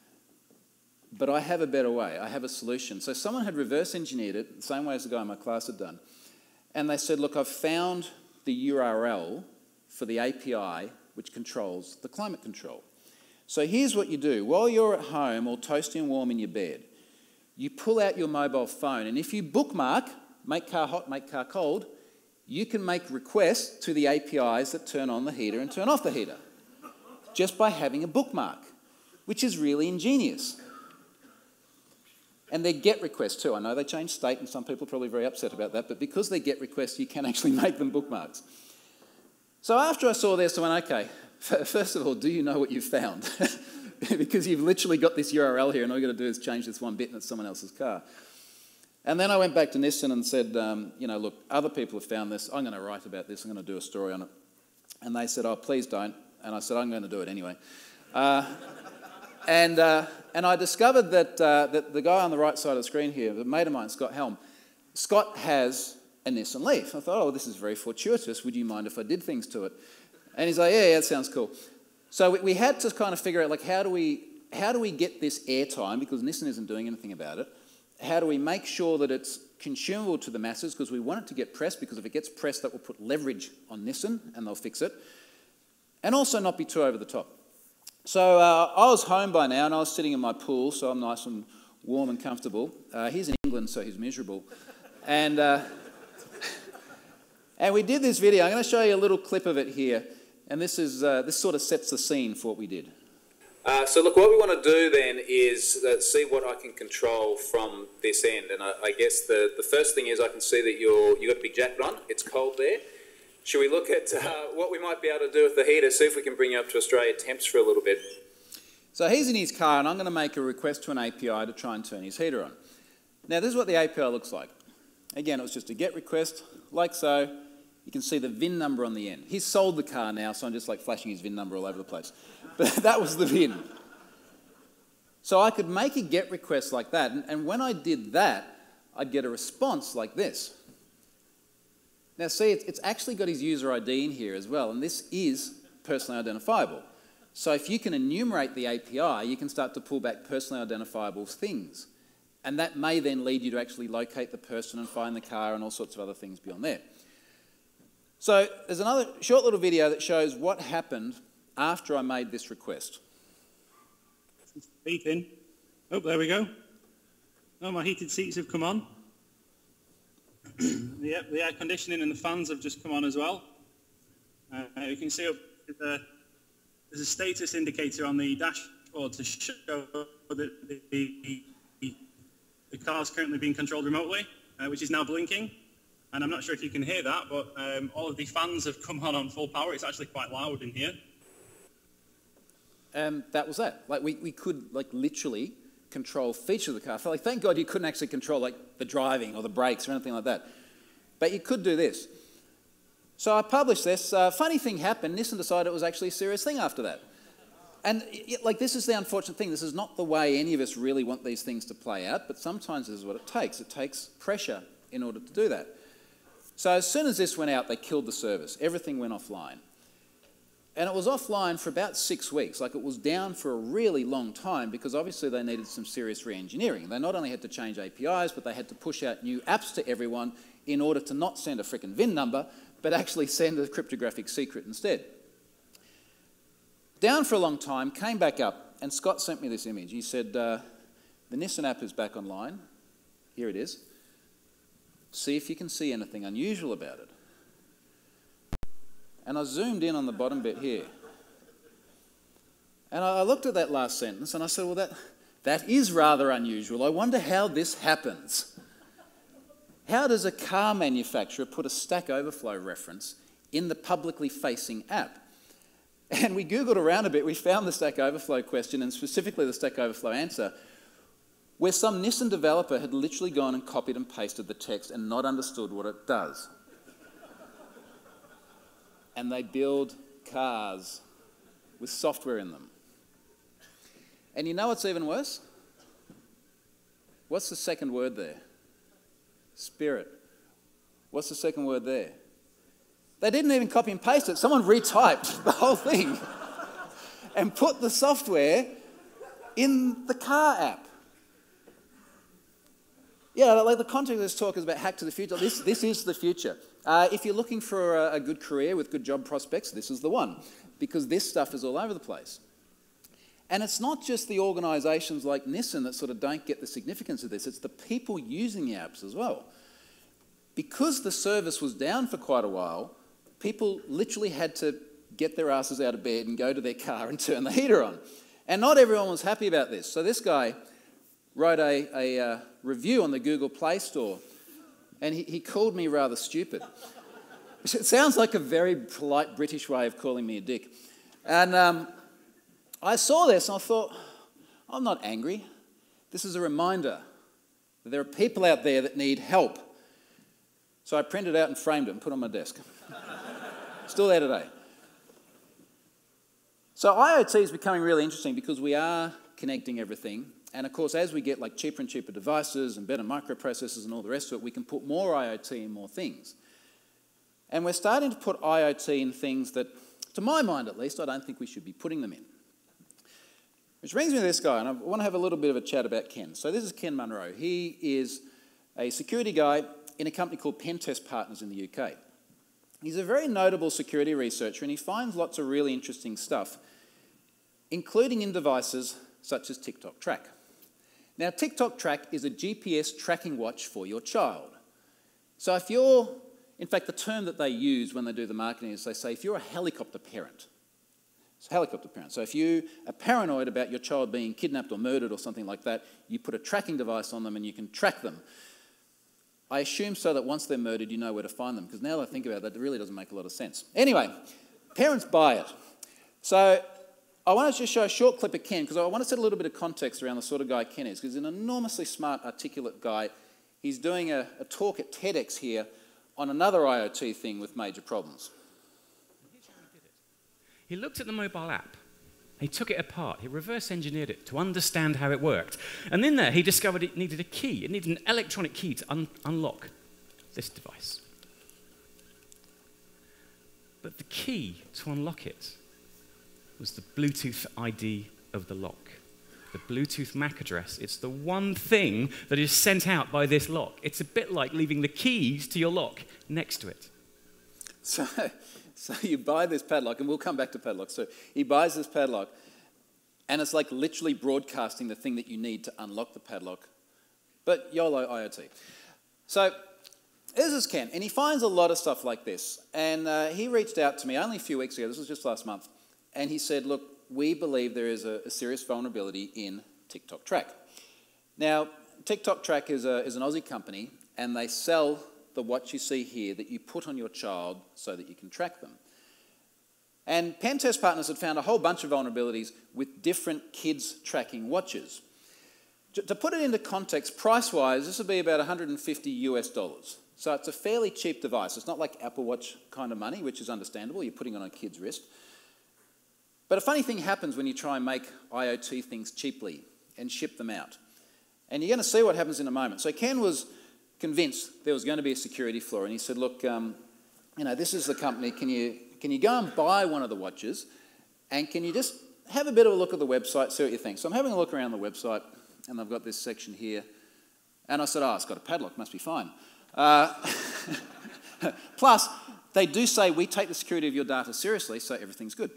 But I have a better way. I have a solution. So someone had reverse engineered it, the same way as the guy in my class had done. And they said, look, I've found the U R L for the A P I which controls the climate control. So here's what you do. While you're at home all toasty and warm in your bed, you pull out your mobile phone. And if you bookmark, make car hot, make car cold, you can make requests to the A P Is that turn on the heater and turn off the heater just by having a bookmark, which is really ingenious. And they're GET requests too. I know they changed state and some people are probably very upset about that, but because they're GET requests, you can actually make them bookmarks. So after I saw this, I went, okay, first of all, do you know what you've found? Because you've literally got this U R L here and all you've got to do is change this one bit and it's someone else's car. And then I went back to Nissan and said, um, you know, look, other people have found this. I'm going to write about this. I'm going to do a story on it. And they said, oh, please don't. And I said, I'm going to do it anyway. Uh, and, uh, and I discovered that, uh, that the guy on the right side of the screen here, a mate of mine, Scott Helm, Scott has a Nissan Leaf. I thought, oh, this is very fortuitous. Would you mind if I did things to it? And he's like, yeah, yeah, that sounds cool. So we, we had to kind of figure out, like, how do we, how do we get this airtime, because Nissan isn't doing anything about it. How do we make sure that it's consumable to the masses, because we want it to get pressed, because if it gets pressed, that will put leverage on Nissan and they'll fix it. And also not be too over the top. So uh, I was home by now and I was sitting in my pool, so I'm nice and warm and comfortable. Uh, here's an English England, so he's miserable. And, uh, and we did this video. I'm going to show you a little clip of it here. And this, is, uh, this sort of sets the scene for what we did. Uh, so look, what we want to do then is uh, see what I can control from this end. And I, I guess the, the first thing is I can see that you're, you've got a big jacket on. It's cold there. Should we look at uh, what we might be able to do with the heater, see if we can bring you up to Australia temps for a little bit? So he's in his car, and I'm going to make a request to an A P I to try and turn his heater on. Now, this is what the A P I looks like. Again, it was just a GET request, like so. You can see the V I N number on the end. He's sold the car now, so I'm just like flashing his V I N number all over the place. But that was the V I N. So I could make a GET request like that, and, and when I did that, I'd get a response like this. Now see, it's, it's actually got his user I D in here as well, and this is personally identifiable. So if you can enumerate the A P I, you can start to pull back personally identifiable things. And that may then lead you to actually locate the person and find the car and all sorts of other things beyond there. So there's another short little video that shows what happened after I made this request. Beeping. Oh, there we go. Oh, my heated seats have come on. the, the air conditioning and the fans have just come on as well. Uh, you can see up the, there's a status indicator on the dashboard to show that the, the, the car is currently being controlled remotely, uh, which is now blinking. And I'm not sure if you can hear that, but um, all of the fans have come on on full power. It's actually quite loud in here. And that was that. Like we, we could like literally control features of the car. So like, thank God you couldn't actually control like the driving or the brakes or anything like that. But you could do this. So I published this. Uh, funny thing happened. Nissan decided it was actually a serious thing after that. And it, like this is the unfortunate thing. This is not the way any of us really want these things to play out, but sometimes this is what it takes. It takes pressure in order to do that. So as soon as this went out, they killed the service. Everything went offline. And it was offline for about six weeks. Like it was down for a really long time because obviously they needed some serious re-engineering. They not only had to change A P Is, but they had to push out new apps to everyone in order to not send a frickin' V I N number, but actually send a cryptographic secret instead. Down for a long time, came back up, and Scott sent me this image. He said, uh, the Nissan app is back online. Here it is. See if you can see anything unusual about it. And I zoomed in on the bottom bit here. And I looked at that last sentence and I said, well, that, that is rather unusual. I wonder how this happens. How does a car manufacturer put a Stack Overflow reference in the publicly facing app? And we Googled around a bit. We found the Stack Overflow question and specifically the Stack Overflow answer, where some Nissan developer had literally gone and copied and pasted the text and not understood what it does. And they build cars with software in them. And you know what's even worse? What's the second word there? Spirit. What's the second word there? They didn't even copy and paste it. Someone retyped the whole thing and put the software in the car app. Yeah, like the context of this talk is about hack to the future. This, this is the future. Uh, if you're looking for a, a good career with good job prospects, this is the one, because this stuff is all over the place. And it's not just the organisations like Nissan that sort of don't get the significance of this, it's the people using the apps as well. Because the service was down for quite a while, people literally had to get their asses out of bed and go to their car and turn the heater on. And not everyone was happy about this. So this guy wrote a, a uh, review on the Google Play Store, and he, he called me rather stupid. It sounds like a very polite British way of calling me a dick. And um, I saw this and I thought, I'm not angry. This is a reminder that there are people out there that need help. So I printed it out and framed it and put it on my desk. Still there today. So IoT is becoming really interesting because we are connecting everything. And of course, as we get like cheaper and cheaper devices and better microprocessors and all the rest of it, we can put more IoT in more things. And we're starting to put IoT in things that, to my mind at least, I don't think we should be putting them in. Which brings me to this guy, and I want to have a little bit of a chat about Ken. So this is Ken Munro. He is a security guy in a company called Pentest Partners in the U K. He's a very notable security researcher, and he finds lots of really interesting stuff, including in devices such as TikTok Track. Now, TikTok Track is a G P S tracking watch for your child. So if you're, in fact, the term that they use when they do the marketing is they say, if you're a helicopter parent, it's a helicopter parent. So if you are paranoid about your child being kidnapped or murdered or something like that, you put a tracking device on them and you can track them. I assume so that once they're murdered, you know where to find them, because now that I think about that, it really doesn't make a lot of sense. Anyway, parents buy it. So I want to just show a short clip of Ken, because I want to set a little bit of context around the sort of guy Ken is, because he's an enormously smart, articulate guy. He's doing a, a talk at TEDx here on another IoT thing with major problems. Here's how he did it. He looked at the mobile app. He took it apart. He reverse engineered it to understand how it worked. And in there, he discovered it needed a key. It needed an electronic key to un unlock this device. But the key to unlock it was the Bluetooth I D of the lock. The Bluetooth M A C address. It's the one thing that is sent out by this lock. It's a bit like leaving the keys to your lock next to it. So, so you buy this padlock, and we'll come back to padlocks. So he buys this padlock, and it's like literally broadcasting the thing that you need to unlock the padlock. But YOLO IoT. So this is Ken, and he finds a lot of stuff like this. And uh, he reached out to me only a few weeks ago, this was just last month, and he said, look, we believe there is a, a serious vulnerability in TikTok Track. Now, TikTok Track is, a, is an Aussie company, and they sell the watch you see here that you put on your child so that you can track them. And pen test partners had found a whole bunch of vulnerabilities with different kids tracking watches. To put it into context, price-wise, this would be about one hundred fifty US dollars. So it's a fairly cheap device. It's not like Apple Watch kind of money, which is understandable. You're putting it on a kid's wrist. But a funny thing happens when you try and make IoT things cheaply and ship them out. And you're going to see what happens in a moment. So Ken was convinced there was going to be a security flaw, and he said, look, um, you know, this is the company. Can you, can you go and buy one of the watches, and can you just have a bit of a look at the website, see what you think? So I'm having a look around the website, and they've got this section here. And I said, oh, it's got a padlock, must be fine. Uh, plus, they do say we take the security of your data seriously, so everything's good.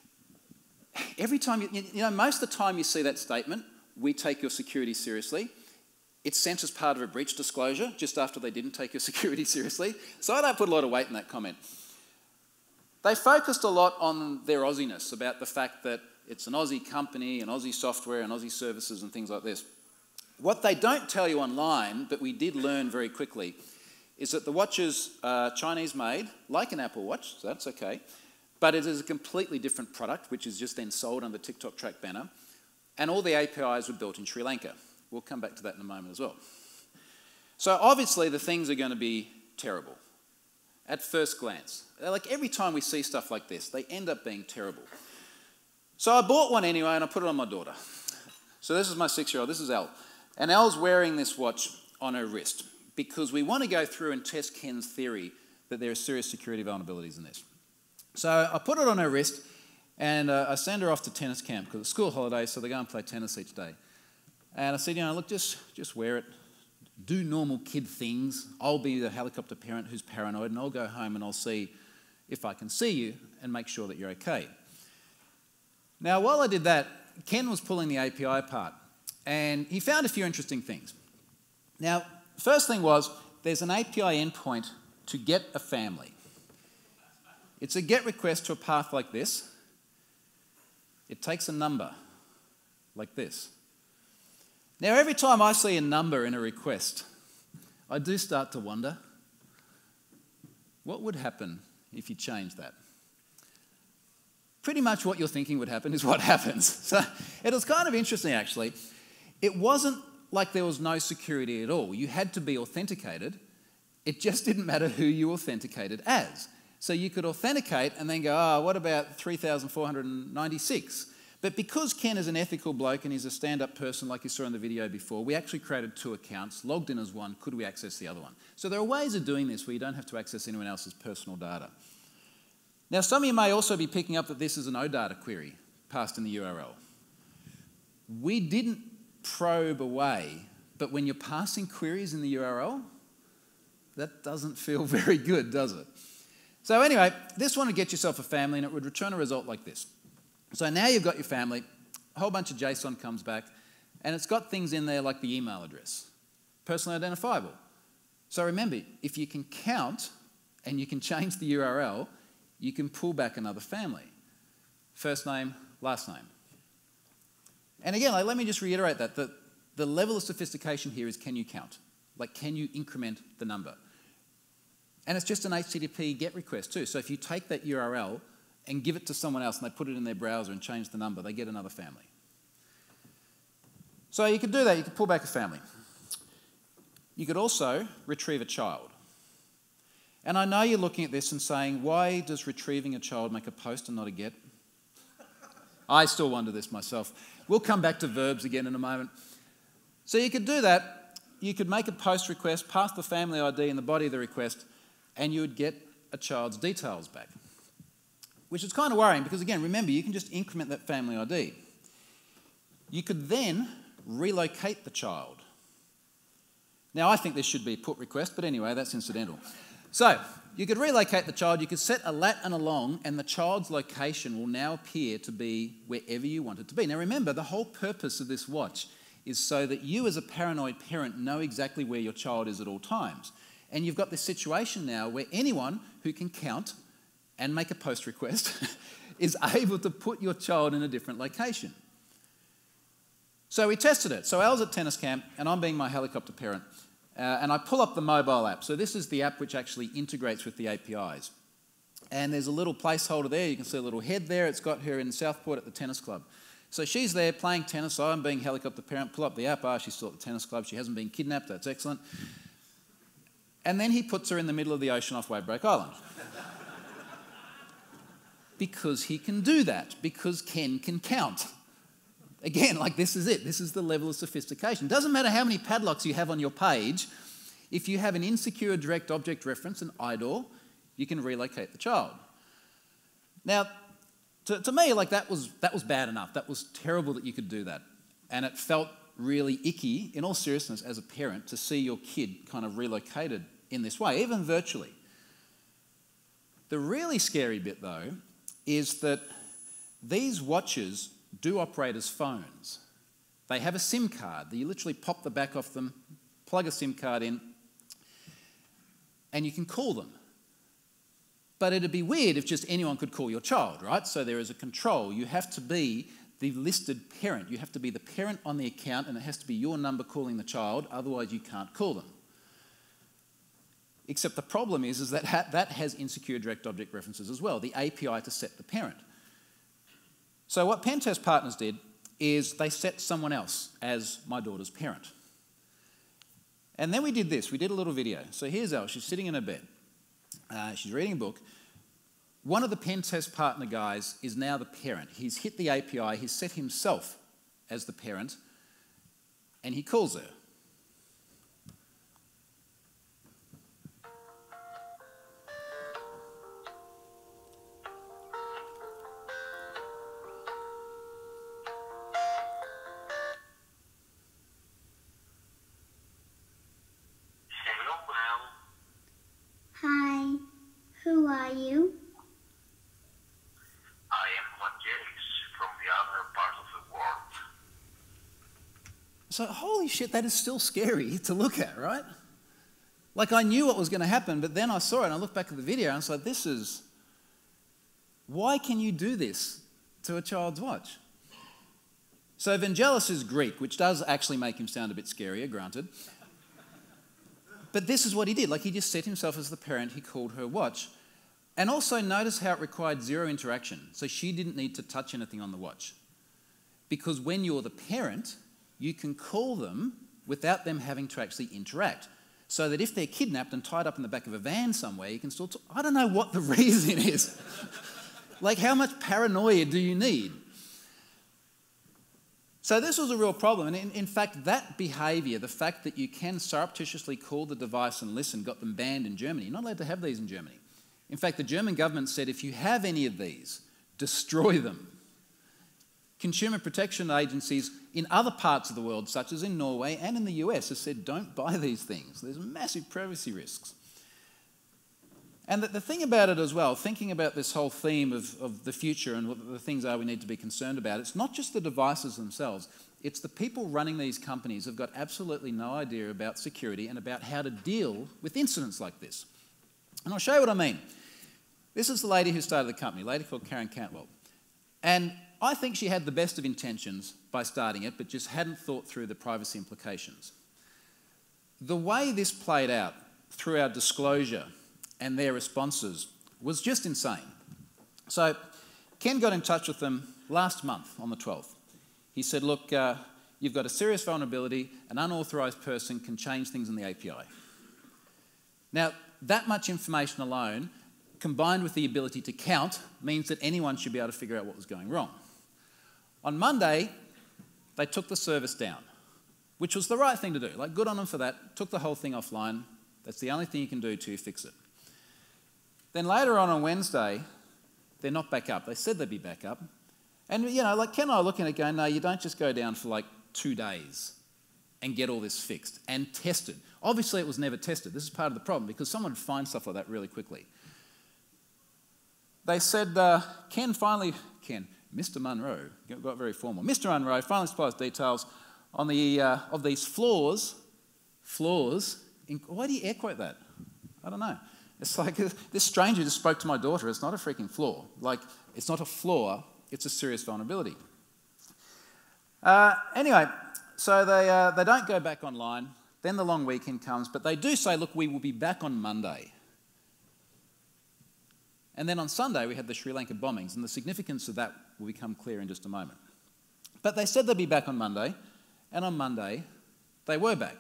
Every time, you, you know, most of the time you see that statement, we take your security seriously, it's sent as part of a breach disclosure just after they didn't take your security seriously. So I don't put a lot of weight in that comment. They focused a lot on their Aussiness, about the fact that it's an Aussie company, and Aussie software, and Aussie services, and things like this. What they don't tell you online, but we did learn very quickly, is that the watches are Chinese made, like an Apple Watch, so that's okay, but it is a completely different product, which is just then sold under the TikTok Track banner, and all the A P Is were built in Sri Lanka. We'll come back to that in a moment as well. So obviously the things are going to be terrible at first glance. Like every time we see stuff like this, they end up being terrible. So I bought one anyway, and I put it on my daughter. So this is my six-year-old, this is Elle. And Elle's wearing this watch on her wrist because we want to go through and test Ken's theory that there are serious security vulnerabilities in this. So I put it on her wrist, and uh, I send her off to tennis camp because it's school holidays, so they go and play tennis each day. And I said, you know, look, just, just wear it. Do normal kid things. I'll be the helicopter parent who's paranoid, and I'll go home and I'll see if I can see you and make sure that you're okay. Now, while I did that, Ken was pulling the A P I apart, and he found a few interesting things. Now, first thing was, there's an A P I endpoint to get a family. It's a GET request to a path like this. It takes a number, like this. Now, every time I see a number in a request, I do start to wonder, what would happen if you change that? Pretty much what you're thinking would happen is what happens. So it was kind of interesting, actually. It wasn't like there was no security at all. You had to be authenticated. It just didn't matter who you authenticated as. So you could authenticate and then go, oh, what about three thousand four hundred ninety-six? But because Ken is an ethical bloke and he's a stand-up person like you saw in the video before, we actually created two accounts, logged in as one, could we access the other one? So there are ways of doing this where you don't have to access anyone else's personal data. Now, some of you may also be picking up that this is an O data query passed in the U R L. We didn't probe away, but when you're passing queries in the U R L, that doesn't feel very good, does it? So anyway, this one would get yourself a family, and it would return a result like this. So now you've got your family, a whole bunch of JSON comes back, And it's got things in there like the email address, personally identifiable. So remember, if you can count and you can change the U R L, you can pull back another family. First name, last name. And again, like, let me just reiterate that. The, the level of sophistication here is, can you count? Like, can you increment the number? And it's just an H T T P GET request too. So if you take that U R L and give it to someone else and they put it in their browser and change the number, they get another family. So you could do that. You could pull back a family. You could also retrieve a child. And I know you're looking at this and saying, why does retrieving a child make a post and not a GET? I still wonder this myself. We'll come back to verbs again in a moment. So you could do that. You could make a post request, pass the family I D in the body of the request, and you would get a child's details back. Which is kind of worrying because, again, remember, you can just increment that family I D. You could then relocate the child. Now, I think this should be a put request, but anyway, that's incidental. So, you could relocate the child, you could set a lat and a long, and the child's location will now appear to be wherever you want it to be. Now remember, the whole purpose of this watch is so that you as a paranoid parent know exactly where your child is at all times. And you've got this situation now where anyone who can count and make a post request is able to put your child in a different location. So we tested it. So Al's at tennis camp, and I'm being my helicopter parent. Uh, and I pull up the mobile app. So this is the app which actually integrates with the A P Is. And there's a little placeholder there. You can see a little head there. It's got her in Southport at the tennis club. So she's there playing tennis. So I'm being helicopter parent. Pull up the app. Ah, she's still at the tennis club. She hasn't been kidnapped. That's excellent. And then he puts her in the middle of the ocean off Wadebreak Island. Because he can do that. Because Ken can count. Again, like, this is it. This is the level of sophistication. Doesn't matter how many padlocks you have on your page. If you have an insecure direct object reference, an I D O R, you can relocate the child. Now, to, to me, like, that was, that was bad enough. That was terrible that you could do that. And it felt really icky, in all seriousness, as a parent, to see your kid kind of relocated in this way, even virtually. The really scary bit, though, is that these watches do operate as phones. They have a SIM card that you literally pop the back off them, plug a SIM card in, and you can call them. But it'd be weird if just anyone could call your child, right? So there is a control. You have to be the listed parent. You have to be the parent on the account, and it has to be your number calling the child, otherwise you can't call them. Except the problem is, is that ha that has insecure direct object references as well, the A P I to set the parent. So what pen test partners did is they set someone else as my daughter's parent. And then we did this. We did a little video. So here's Elle. She's sitting in her bed. Uh, she's reading a book. One of the pen test partner guys is now the parent. He's hit the A P I. He's set himself as the parent. And he calls her. Hi, who are you? I am Vangelis from the other part of the world. So, holy shit, that is still scary to look at, right? Like, I knew what was going to happen, but then I saw it and I looked back at the video and I was like, this is... Why can you do this to a child's watch? So Vangelis is Greek, which does actually make him sound a bit scarier, granted. But this is what he did. Like, he just set himself as the parent. He called her watch. And also notice how it required zero interaction. So she didn't need to touch anything on the watch. Because when you're the parent, you can call them without them having to actually interact. So that if they're kidnapped and tied up in the back of a van somewhere, you can still talk. I don't know what the reason is. Like, how much paranoia do you need? So this was a real problem, and in, in fact, that behaviour, the fact that you can surreptitiously call the device and listen, got them banned in Germany. You're not allowed to have these in Germany. In fact, the German government said, if you have any of these, destroy them. Consumer protection agencies in other parts of the world, such as in Norway and in the U S, have said, don't buy these things. There's massive privacy risks. And the, the thing about it as well, thinking about this whole theme of, of the future and what the things are we need to be concerned about, it's not just the devices themselves, it's the people running these companies have got absolutely no idea about security and about how to deal with incidents like this. And I'll show you what I mean. This is the lady who started the company, a lady called Karen Cantwell. And I think she had the best of intentions by starting it, but just hadn't thought through the privacy implications. The way this played out through our disclosure and their responses was just insane. So Ken got in touch with them last month on the twelfth. He said, look, uh, you've got a serious vulnerability, an unauthorised person can change things in the A P I. Now, that much information alone, combined with the ability to count, means that anyone should be able to figure out what was going wrong. On Monday, they took the service down, which was the right thing to do. Like, good on them for that. Took the whole thing offline. That's the only thing you can do to fix it. Then later on on Wednesday, they're not back up. They said they'd be back up. And, you know, like Ken and I are looking at it going, no, you don't just go down for like two days and get all this fixed and tested. Obviously, it was never tested. This is part of the problem because someone would find stuff like that really quickly. They said, uh, Ken finally, Ken, Mister Munro, got very formal. Mister Munro finally supplies details on the, uh, of these flaws, flaws, in, why do you air quote that? I don't know. It's like uh, this stranger just spoke to my daughter. It's not a freaking flaw. Like, it's not a flaw, it's a serious vulnerability. Uh, anyway, so they, uh, they don't go back online. Then the long weekend comes, but they do say, look, we will be back on Monday. And then on Sunday, we had the Sri Lanka bombings, and the significance of that will become clear in just a moment. But they said they'd be back on Monday, and on Monday, they were back.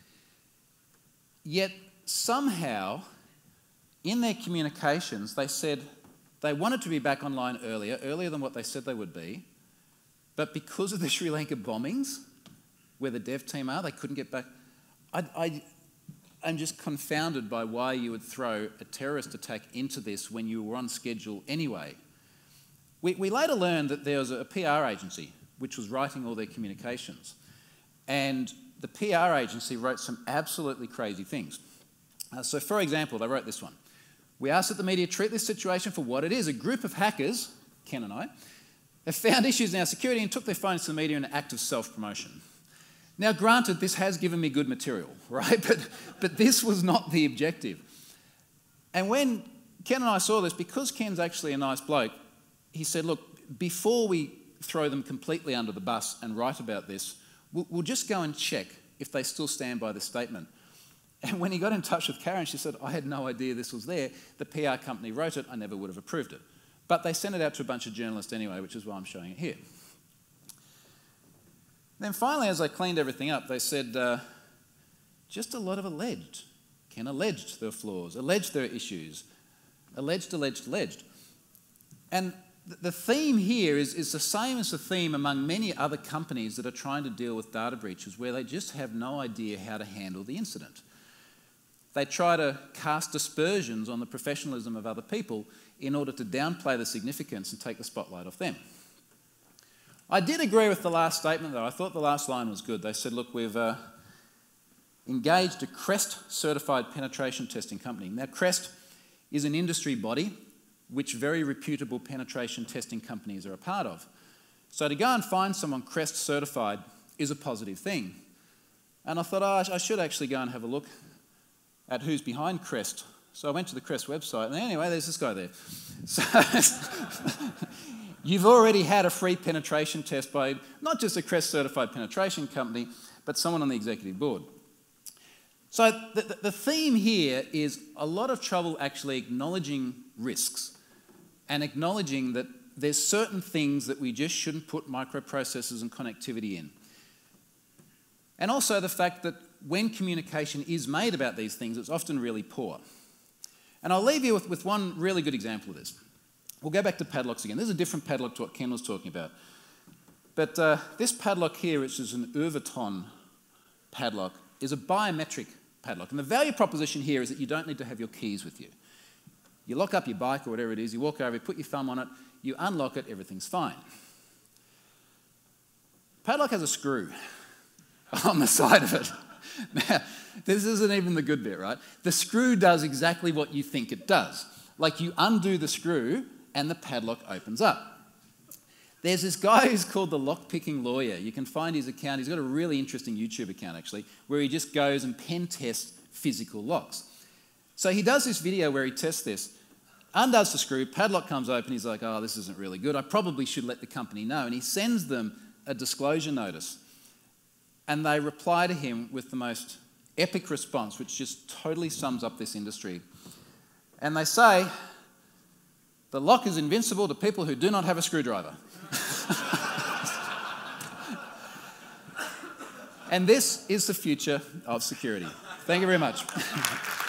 Yet somehow, in their communications, they said they wanted to be back online earlier, earlier than what they said they would be, but because of the Sri Lanka bombings, where the dev team are, they couldn't get back. I, I, I'm just confounded by why you would throw a terrorist attack into this when you were on schedule anyway. We, we later learned that there was a P R agency which was writing all their communications. And the P R agency wrote some absolutely crazy things. Uh, so for example, they wrote this one. We ask that the media treat this situation for what it is. A group of hackers, Ken and I, have found issues in our security and took their phones to the media in an act of self-promotion. Now, granted, this has given me good material, right? But, but this was not the objective. And when Ken and I saw this, because Ken's actually a nice bloke, he said, look, before we throw them completely under the bus and write about this, we'll, we'll just go and check if they still stand by this statement. And when he got in touch with Karen, she said, I had no idea this was there. The P R company wrote it. I never would have approved it. But they sent it out to a bunch of journalists anyway, which is why I'm showing it here. Then finally, as I cleaned everything up, they said, uh, just a lot of alleged. Ken alleged there were flaws, alleged there are issues, alleged, alleged, alleged. And th the theme here is, is the same as the theme among many other companies that are trying to deal with data breaches, where they just have no idea how to handle the incident. They try to cast aspersions on the professionalism of other people in order to downplay the significance and take the spotlight off them. I did agree with the last statement, though. I thought the last line was good. They said, look, we've uh, engaged a CREST-certified penetration testing company. Now, CREST is an industry body which very reputable penetration testing companies are a part of. So to go and find someone CREST-certified is a positive thing. And I thought, oh, I should actually go and have a look at who's behind CREST. So I went to the CREST website, and anyway, there's this guy there. So you've already had a free penetration test by not just a CREST-certified penetration company, but someone on the executive board. So the, the theme here is a lot of trouble actually acknowledging risks and acknowledging that there's certain things that we just shouldn't put microprocessors and connectivity in. And also the fact that when communication is made about these things, it's often really poor. And I'll leave you with, with one really good example of this. We'll go back to padlocks again. This is a different padlock to what Ken was talking about. But uh, this padlock here, which is an Overton padlock, is a biometric padlock. And the value proposition here is that you don't need to have your keys with you. You lock up your bike or whatever it is, you walk over, you put your thumb on it, you unlock it, everything's fine. Padlock has a screw on the side of it. Now, this isn't even the good bit, right? The screw does exactly what you think it does. Like, you undo the screw and the padlock opens up. There's this guy who's called the Lock-Picking Lawyer. You can find his account. He's got a really interesting YouTube account, actually, where he just goes and pen tests physical locks. So he does this video where he tests this, undoes the screw, padlock comes open, he's like, oh, this isn't really good. I probably should let the company know. And he sends them a disclosure notice. And they reply to him with the most epic response, which just totally sums up this industry. And they say, the lock is invincible to people who do not have a screwdriver. And this is the future of security. Thank you very much.